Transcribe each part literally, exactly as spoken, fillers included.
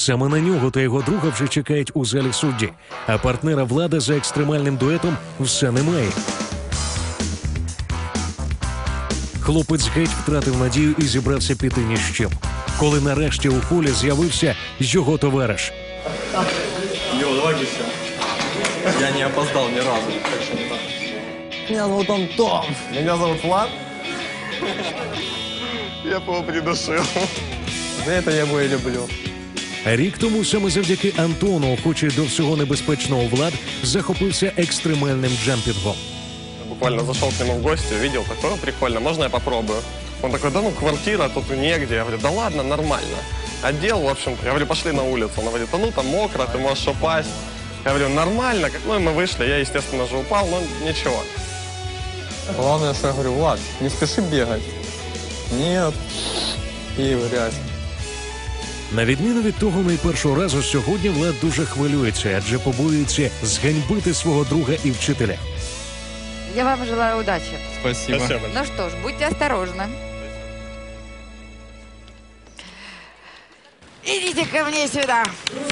Саме на нього та його друга вже чекають у залі судді, а партнера Влада за екстремальним дуетом все немає. Хлопець геть втратив надію і зібрався піти ні з чим, коли нарешті у холі з'явився його товариш. Йо, давайте все. Я не опоздал ни разу. Меня зовут Антон. Меня зовут Влад. Я бы его придушил. За это я его и люблю. Рік тому саме завдяки Антону, охочий до всього небезпечного Влад, захопився екстремальним джампінгом. Буквально зашел к нему в гости, увидел, такое прикольно, можно я попробую? Он такой, да ну квартира, тут негде. Я говорю, да ладно, нормально. Одел, в общем-то, я говорю, пошли на улицу. Он говорит, да ну там мокро, ты можешь упасть. Я говорю, нормально. Ну и мы вышли, я, естественно, же упал, но ничего. Главное, что я говорю, Влад, не спеши бегать. Нет. И в грязь. На відміну від того найпершого разу, сьогодні Влад дуже хвилюється, адже побоюється зганьбити свого друга і вчителя. Я вам желаю удачи. Спасибо. Спасибо. Ну что ж, будьте осторожны. Идите ко мне сюда.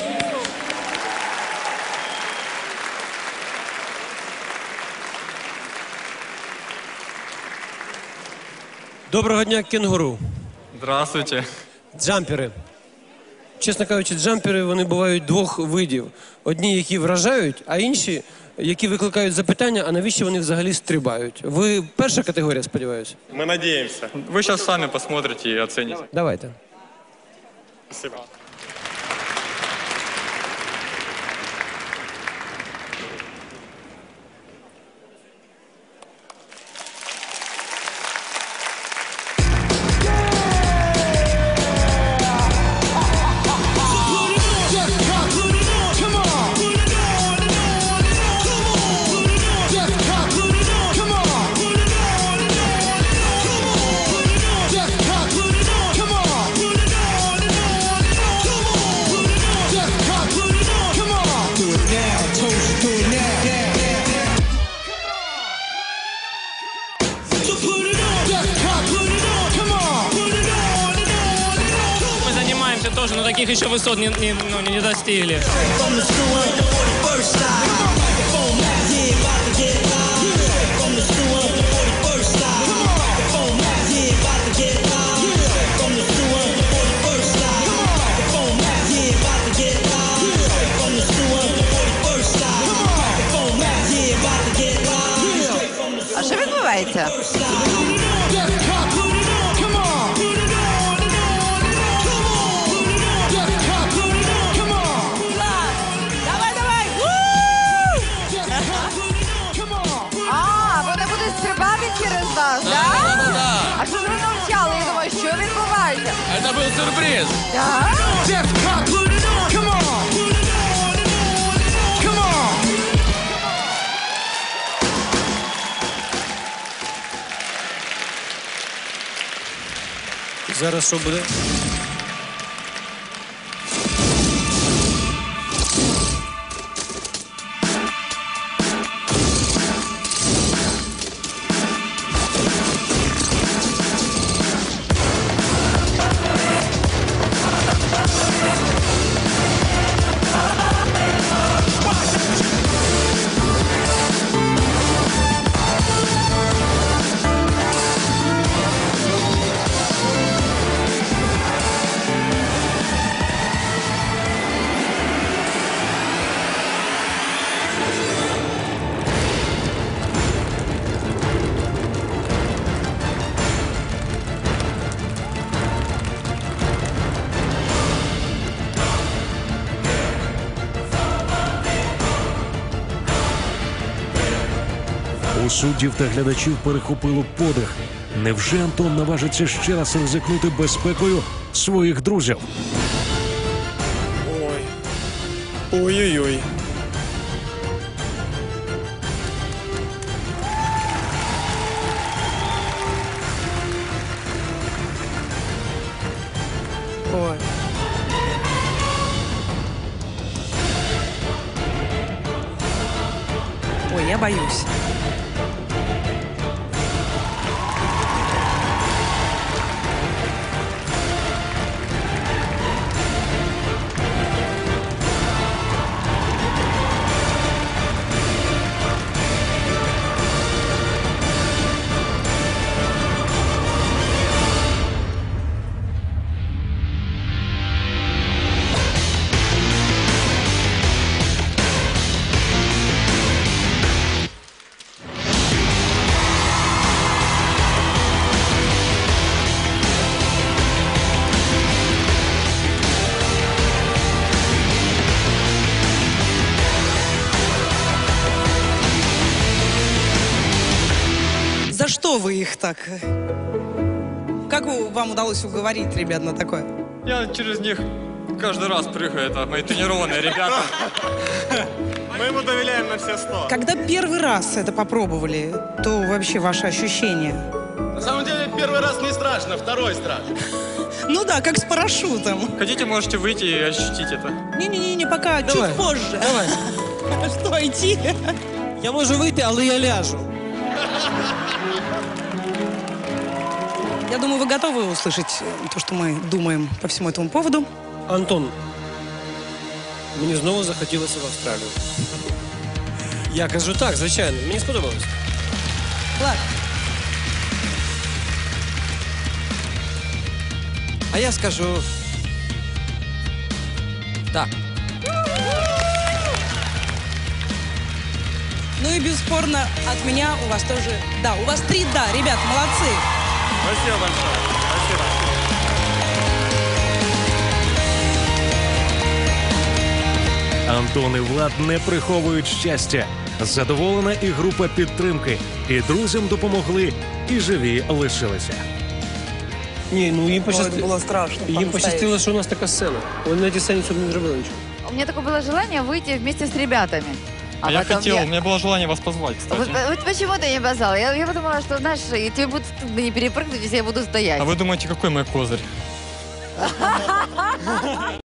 Доброго дня, кенгуру. Здравствуйте. Джампери. Чесно кажучи, джампери, вони бувають двох видів. Одні, які вражають, а інші, які викликають запитання, а навіщо вони взагалі стрибають. Ви перша категорія, сподіваюся? Мы надеемся. Вы сейчас сами посмотрите и оцените. Давайте. Спасибо. Мы занимаемся тоже, но таких еще высот не, не, ну, не достигли. А що відбувається? Давай, давай! А, вони будуть стрибати через вас, так? А що ж ви навчали? Я думаю, що відбувається? Это был сюрприз. Так? Зараз що буде? У суддів та глядачів перехопило подих. Невже Антон наважиться ще раз ризикнути безпекою своїх друзів? Ой. Ой-ой-ой. Ой. Ой, я боюсь. вы их так? Как у- вам удалось уговорить ребят на такое? Я через них каждый раз прыгаю, это мои тренированные ребята. Мы ему доверяем на все сто. Когда первый раз это попробовали, то вообще ваши ощущения? На самом деле, первый раз не страшно, второй страшно. Ну да, как с парашютом. Хотите, можете выйти и ощутить это. Не-не-не, пока, Давай, чуть позже. Давай. Что, идти? Я можу вийти, але я ляжу. Я думаю, вы готовы услышать то, что мы думаем по всему этому поводу. Антон, мені знову захотілося в Австралію. Я кажу так, звичайно, мені сподобалось. Влад, А я скажу... Так. ну и бесспорно от меня у вас тоже да. У вас три да, ребят, молодцы. Спасибо большое. Спасибо. Антон і Влад не приховують щастя. Задоволена і група підтримки. І друзям допомогли, і живі лишилися. Ні, ну їм Ой, это пощастило. было страшно. Їм пощастило, що у нас така сцена. Вони на тій сцені собі не зробили нічого. У меня такое было желание выйти вместе с ребятами. А, я потом хотел, у меня было желание вас позвать, кстати. Вот, вот почему ты не позвал? Я, я подумала, что, знаешь, и тебе будет стыдно не перепрыгнуть, если я буду стоять. А вы думаете, какой мой козырь?